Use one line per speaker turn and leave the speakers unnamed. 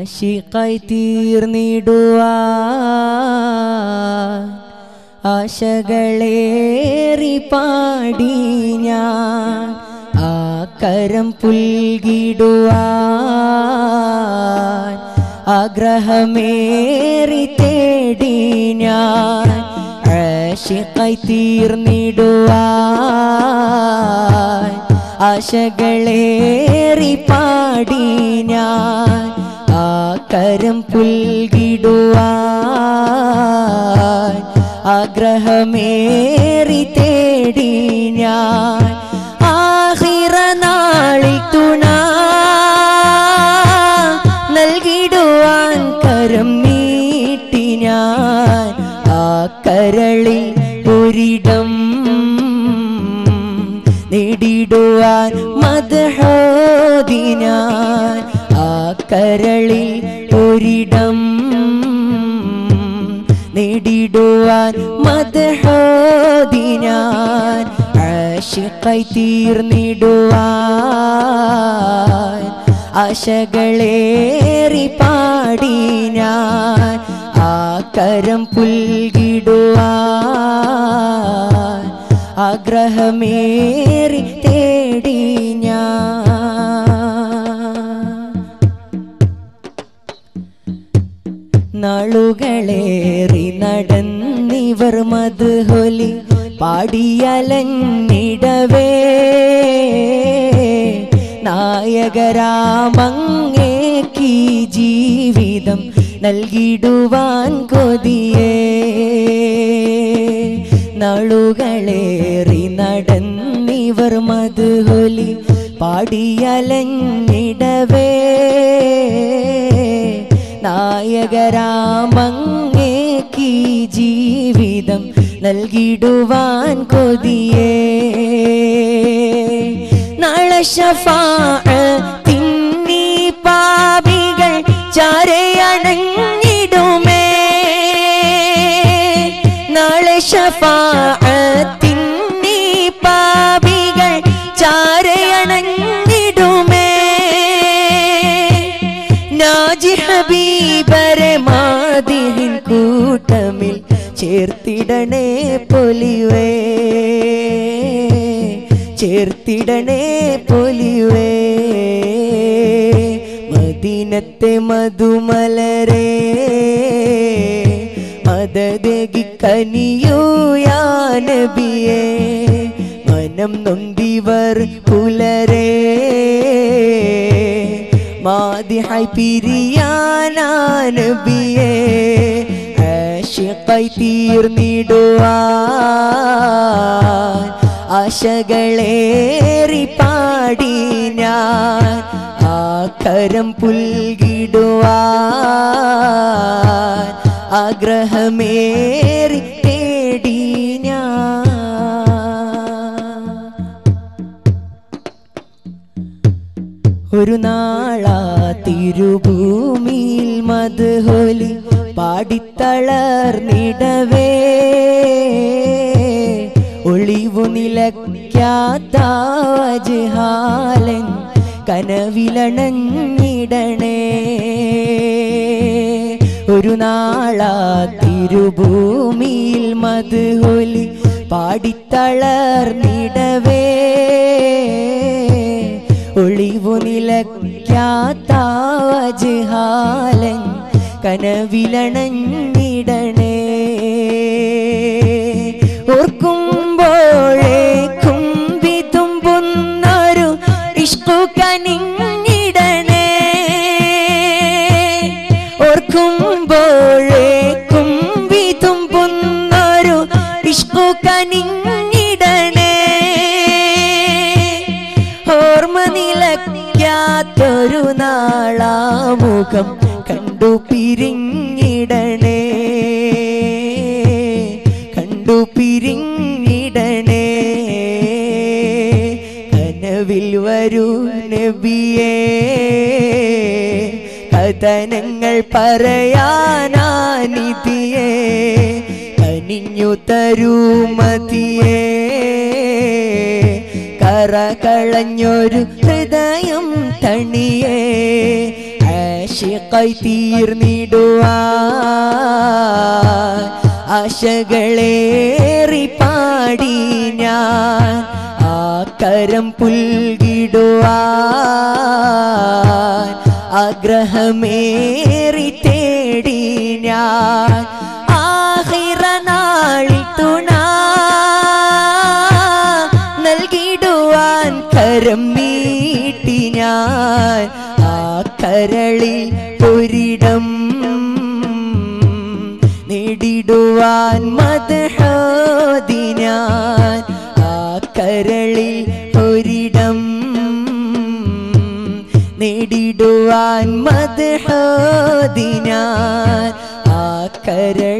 ആശിഖായി തീർന്നിടുവാൻ ആശകളേറി പാടി ഞാൻ ആ കരം പുൽകിടുവാൻ ആഗ്രഹമേറി തേടി ഞാൻ ആശിഖായി തീർന്നിടുവാൻ ആശകളേറി പാടി ഞാൻ ആ കരം പുൽകിടുവാൻ ആഗ്രഹമേറി തേടി ഞാൻ ആഖിറ നാളിൽ തുണ നൽകിടുവാൻ കരം നീട്ടി ഞാൻ ആ കരളിൽ ഒരിടം നേടിടുവാൻ മദ്ഹോദി ഞാൻ ആ കരളിൽ ഒരിടം നേടിടുവാൻ മദ്ഹോദി ഞാൻ ആശിഖായി തീർന്നിടുവാൻ ആശകളേറി പാടി ഞാൻ ആ കരം പുൽകിടുവാൻ ആഗ്രഹമേറി തേടി ഞാൻ നാളുകളേറി നടന്നിവർ മദ്ഹൊലി പാടിയലഞ്ഞിടവേ നായകരാമങ്ങേക്ക് ജീവിതം നൽകിടുവാൻ കൊതിയേ നാളുകളേറി നടന്നിവർ മദ്ഹൊലി പാടിയലഞ്ഞിടവേ നായകരാമങ്ങേക്ക് ജീവിതം നൽകിടുവാൻ കൊതിയേ നാളെ ശഫാഅത്തിന്നീ പാപികൾ ചാരയണഞ്ഞിടുമേ നാളെ ശഫാഅത്തിന്നീ പാപികൾ ചാരയണഞ്ഞിടുമേ നാജി ഹബീബരെ മാദിഹിൻ കൂട്ടമിൽ ചേർത്തിടണേ പൊലിവേ ചേർത്തിടണേ പൊലിവേ മദീനത്തെ മധുമലരേ മദദേകി കനിയൂ യാ നബിയേ മനം നൊന്തിവർ പുലരേ മാദിഹായി പിരിയാനാ നബിയേ ആശിഖായി തീർന്നിടുവാൻ ആശകളേറി പാടി ഞാൻ ആ കരം പുൽകിടുവാൻ ആഗ്രഹമേറി തേടി ഞാൻ ഒരു നാളാ തിരുഭൂമിയിൽ മദ്ഹൊലി പാടിത്തളർന്നിടവേ ഒളിവു നിലയ്ക്കാത്ത വജ്ഹാലൻ കനവിലണഞ്ഞിടണേ ഒരു നാളാ തിരുഭൂമിയിൽ മദ്ഹൊലി പാടിത്തളർന്നിടവേ ഒളിവു നിലയ്ക്കാത്ത വജ്ഹാലൻ കനവിലണഞ്ഞിടണേ ഓർക്കുമ്പോഴേക്കും വിതുമ്പുന്നൊരു ഇഷ്കു കനിഞ്ഞിടണേ ഓർക്കുമ്പോഴേക്കും വിതുമ്പുന്നൊരു ഇഷ്കു കനിഞ്ഞിടണേ ഓർമ്മ നിലയ്ക്കാത്തൊരു നാളാമുഖം കണ്ടു പിരിഞ്ഞിടണേ കണ്ടു പിരിഞ്ഞിടണേ കനവിൽ വരൂ നബിയേ കഥനങ്ങൾ പറയാനാനിധിയേ കനിഞ്ഞു തരൂ മതിയേ കറ കളഞ്ഞൊരു ഹൃദയം തണിയേ ആശിഖായി തീർന്നിടുവാൻ ആശകളേറി പാടി ഞാൻ ആ കരം പുൽകിടുവാൻ ആഗ്രഹമേറി തേടി ഞാൻ ആഖിറ നാളിൽ തുണ നൽകിടുവാൻ കരം നീട്ടി ഞാൻ ആ കരളിൽ ഒരിടം നേടിടുവാൻ മദ്ഹോതി ഞാൻ ആ കരളിൽ ഒരിടം നേടിടുവാൻ മദ്ഹോതി ഞാൻ ആ കരളിൽ